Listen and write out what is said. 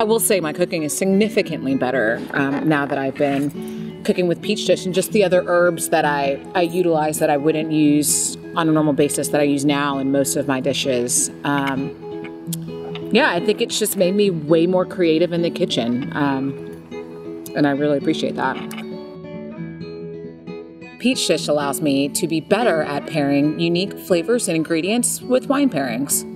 I will say my cooking is significantly better now that I've been cooking with PeachDish, and just the other herbs that I utilize that I wouldn't use on a normal basis that I use now in most of my dishes. Yeah, I think it's just made me way more creative in the kitchen, and I really appreciate that. PeachDish allows me to be better at pairing unique flavors and ingredients with wine pairings.